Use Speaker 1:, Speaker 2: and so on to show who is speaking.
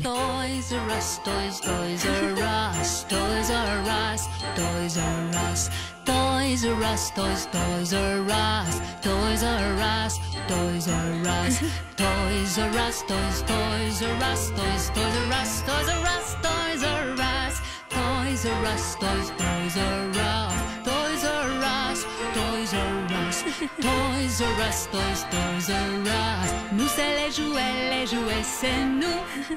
Speaker 1: Toys R Us, Toys R Us, Toys R Us, Toys R Us, Toys R Us, Toys R Us, Toys R Us, Toys R Us, Toys R Us, Toys R Us, Toys R Us, Toys R Us, Toys R Us, Toys R Us, Toys R Us, Toys R Us, Toys R Us, Toys R Us, Toys R Us. Nous c'est les jouets c'est nous.